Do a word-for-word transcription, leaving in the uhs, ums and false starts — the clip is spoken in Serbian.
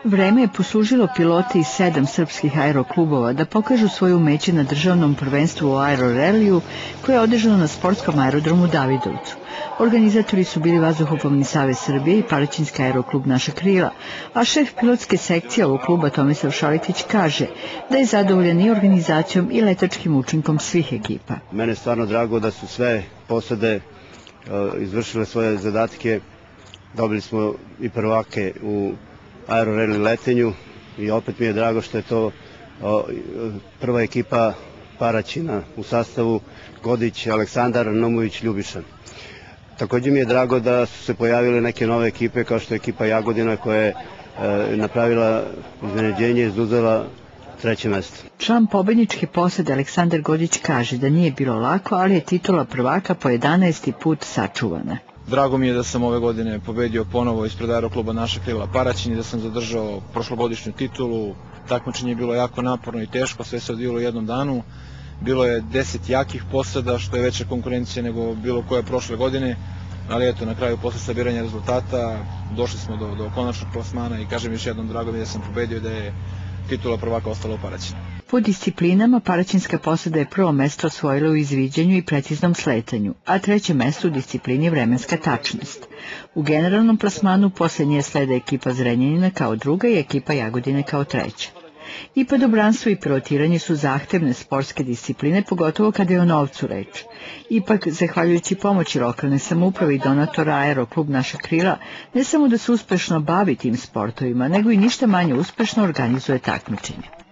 Vreme je poslužilo pilote iz sedam srpskih aeroklubova da pokažu svoje umeće na državnom prvenstvu u aeroreliju koje je održano na sportskom aerodromu Davidovcu. Organizatori su bili Vazduhoplovni savez Srbije i Paraćinski aeroklub Naša krila, a šef pilotske sekcije ovog kluba Tomislav Šalitić kaže da je zadovoljan i organizacijom i letačkim učinkom svih ekipa. Mene je stvarno drago da su sve posade izvršile svoje zadatke. Dobili smo i prvake u aeroreli letenju i opet mi je drago što je to prva ekipa Paraćina u sastavu Godić, Aleksandar, Nomović, Ljubiša. Također mi je drago da su se pojavile neke nove ekipe kao što je ekipa Jagodina koja je napravila iznenađenje i izuzela treće mesto. Član pobedničke posade Aleksandar Godić kaže da nije bilo lako, ali je titula prvaka po jedanaesti put sačuvana. Drago mi je da sam ove godine pobedio ponovo ispred aerokluba Naša krila Paraćin i da sam zadržao prošlogodišnju titulu. Takmičenje je bilo jako naporno i teško, sve se odvijalo u jednom danu. Bilo je deset jakih posada, što je veća konkurencija nego bilo koje prošle godine, ali eto, na kraju posle sabiranja rezultata došli smo do, do konačnog plasmana i kažem još jednom, drago mi je da sam pobedio i da je titula prvaka ostala u Paraćinu. Po disciplinama Paraćinska posada je prvo mesto osvojila u izviđanju i preciznom sletanju, a treće mesto u disciplini vremenska tačnost. U generalnom plasmanu posljednje slede ekipa Zrenjanina kao druga i ekipa Jagodine kao treća. I padobranstvo i pilotiranje su zahtevne sportske discipline, pogotovo kada je o novcu reč. Ipak, zahvaljujući pomoći lokalne samouprave i donatora aeroklub Naša krila, ne samo da se uspešno bavi tim sportovima, nego i ništa manje uspešno organizuje takmičenje.